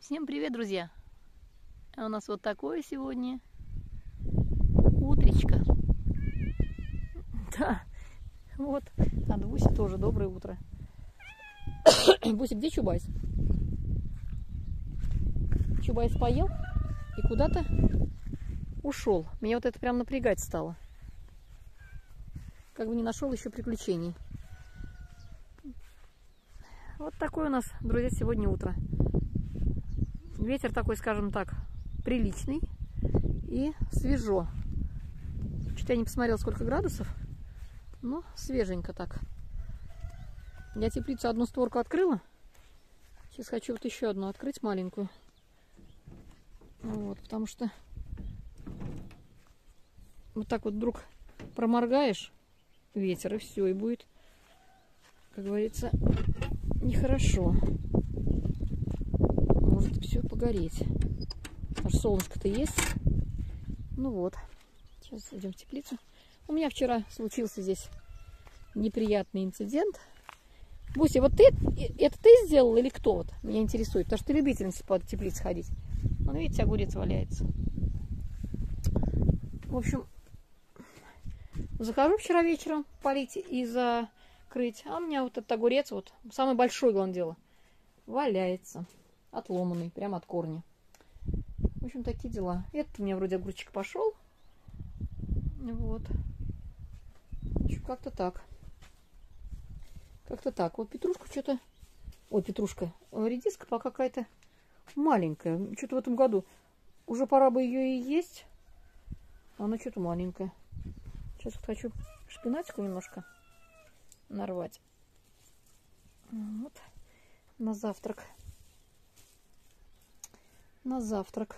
Всем привет, друзья! А у нас вот такое сегодня утречко. Да, вот, а Буся тоже доброе утро. Буся, где Чубайс? Чубайс поел и куда-то ушел. Меня вот это прям напрягать стало. Как бы не нашел еще приключений. Вот такое у нас, друзья, сегодня утро. Ветер такой, скажем так, приличный и свежо. Чуть я не посмотрела, сколько градусов, но свеженько так. Я теплицу одну створку открыла. Сейчас хочу вот еще одну открыть, маленькую. Вот, потому что вот так вот вдруг проморгаешь ветер, и все, и будет, как говорится, нехорошо. Может все погореть. Аж солнышко-то есть. Ну вот. Сейчас идем в теплицу. У меня вчера случился здесь неприятный инцидент. Буся, вот это ты сделал или кто? Вот меня интересует. Потому что ты любительница по теплице ходить. Вон, видите, огурец валяется. В общем, захожу вчера вечером полить и закрыть. А у меня вот этот огурец, вот самый большой, главное дело, валяется. Отломанный, прямо от корня. В общем, такие дела. Этот у меня вроде огурчик пошел. Вот. Как-то так. Как-то так. Вот петрушку что-то... Ой, петрушка. Редиска пока какая-то маленькая. Что-то в этом году. Уже пора бы ее и есть. Она что-то маленькая. Сейчас вот хочу шпинатику немножко нарвать. Вот. На завтрак. На завтрак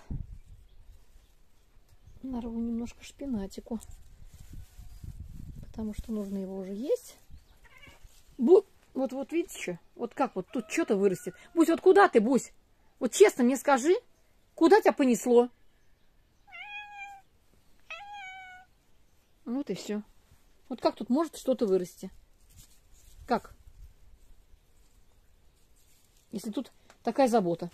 нарву немножко шпинатику, потому что нужно его уже есть. Вот видите что? Вот как вот тут что-то вырастет. Бусь, вот куда ты, Бусь? Вот честно мне скажи, куда тебя понесло? Вот и все. Вот как тут может что-то вырасти? Как? Если тут такая забота.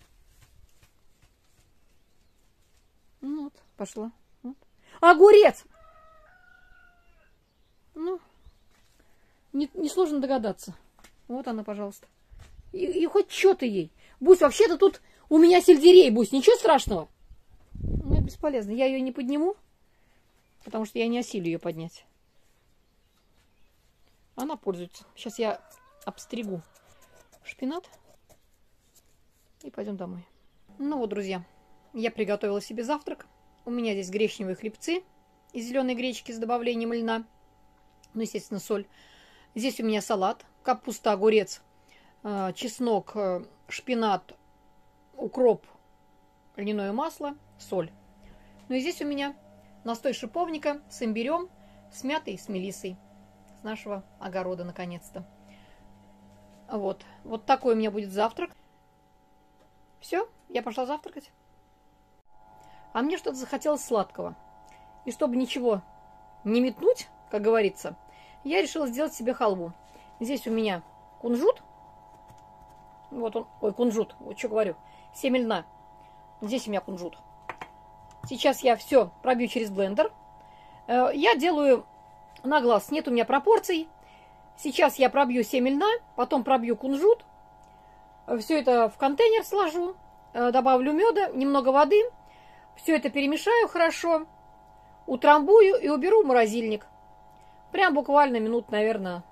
Ну вот, пошла. Вот. Огурец! Ну, несложно догадаться. Вот она, пожалуйста. И хоть что-то ей. Бусь, вообще-то тут у меня сельдерей, Бусь, ничего страшного. Ну, это бесполезно. Я ее не подниму, потому что я не осилю ее поднять. Она пользуется. Сейчас я обстригу шпинат и пойдем домой. Ну вот, друзья. Я приготовила себе завтрак. У меня здесь гречневые хлебцы из зеленой гречки с добавлением льна. Ну, естественно, соль. Здесь у меня салат. Капуста, огурец, чеснок, шпинат, укроп, льняное масло, соль. Ну и здесь у меня настой шиповника с имбирем, с мятой, с мелиссой. С нашего огорода, наконец-то. Вот. Вот такой у меня будет завтрак. Все, я пошла завтракать. А мне что-то захотелось сладкого. И чтобы ничего не метнуть, как говорится, я решила сделать себе халву. Здесь у меня кунжут. Вот он. Ой, кунжут. Вот что говорю. Семя льна. Здесь у меня кунжут. Сейчас я все пробью через блендер. Я делаю на глаз. Нет у меня пропорций. Сейчас я пробью семя льна, потом пробью кунжут. Все это в контейнер сложу. Добавлю меда, немного воды. Все это перемешаю хорошо, утрамбую и уберу в морозильник. Прям буквально минут, наверное,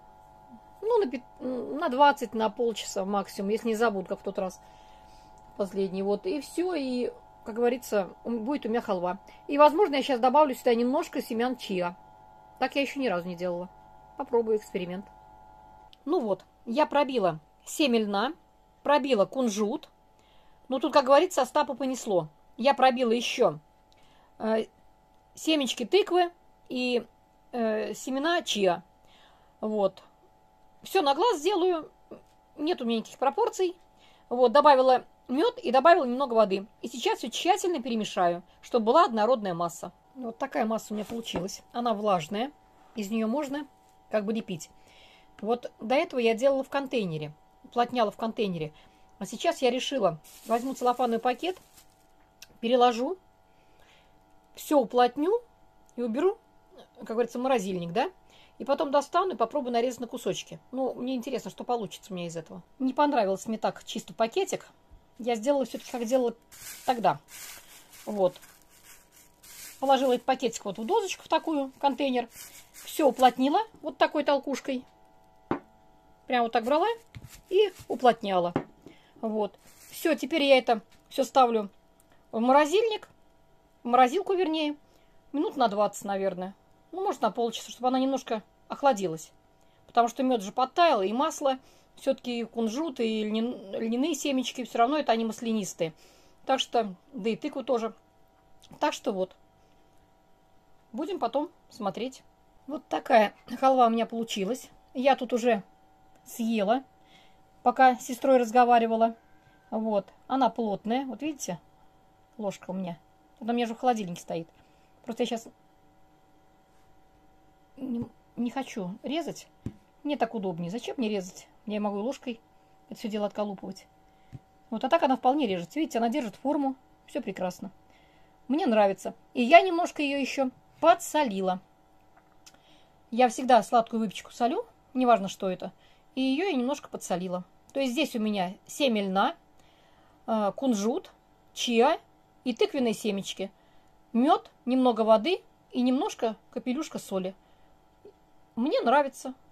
ну, на 20, на полчаса максимум, если не забуду, как в тот раз последний. Вот, и все, и, как говорится, будет у меня халва. И, возможно, я сейчас добавлю сюда немножко семян чиа. Так я еще ни разу не делала. Попробую эксперимент. Ну вот, я пробила семя льна, пробила кунжут. Ну, тут, как говорится, Остапа понесло. Я пробила еще семечки тыквы и семена чиа. Вот. Все на глаз делаю. Нет у меня никаких пропорций. Вот, добавила мед и добавила немного воды. И сейчас все тщательно перемешаю, чтобы была однородная масса. Вот такая масса у меня получилась. Она влажная. Из нее можно как бы лепить. Вот до этого я делала в контейнере. Уплотняла в контейнере. А сейчас я решила, возьму целлофановый пакет, переложу, все уплотню и уберу, как говорится, в морозильник, да? И потом достану и попробую нарезать на кусочки. Ну, мне интересно, что получится у меня из этого. Не понравилось мне так чисто пакетик. Я сделала все-таки, как делала тогда. Вот. Положила этот пакетик вот в дозочку, в такую, контейнер. Все уплотнила вот такой толкушкой. Прям вот так брала и уплотняла. Вот. Все, теперь я это все ставлю в морозильник. В морозилку, вернее. Минут на 20, наверное. Ну, может, на полчаса, чтобы она немножко охладилась. Потому что мед же подтаял, и масло, все-таки кунжут, и льняные семечки, все равно это они маслянистые. Так что, да и тыкву тоже. Так что вот. Будем потом смотреть. Вот такая халва у меня получилась. Я тут уже съела, пока с сестрой разговаривала. Вот. Она плотная. Вот видите? Ложка у меня. Она у меня же в холодильнике стоит. Просто я сейчас не хочу резать. Мне так удобнее. Зачем мне резать? Я могу ложкой это все дело отколупывать. Вот, а так она вполне режется. Видите, она держит форму. Все прекрасно. Мне нравится. И я немножко ее еще подсолила. Я всегда сладкую выпечку солю. Неважно, что это. И ее я немножко подсолила. То есть здесь у меня семя льна, кунжут, чиа и тыквенные семечки. Мед, немного воды и немножко капелюшка соли. Мне нравится.